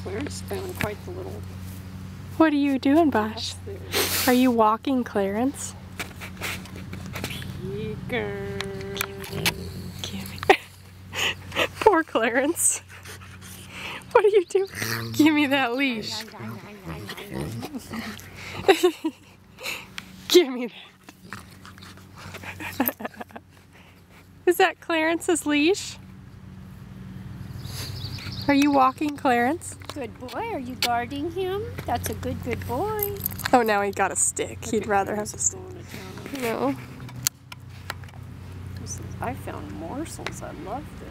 Clarence found quite the little... What are you doing, Bosh? Are you walking Clarence? Peeker. Poor Clarence. What are you doing? Give me that leash. Give me that. Is that Clarence's leash? Are you walking Clarence? Good boy. Are you guarding him? That's a good boy. Oh, now he got a stick. He'd rather have a stick. No. I found morsels. I love this.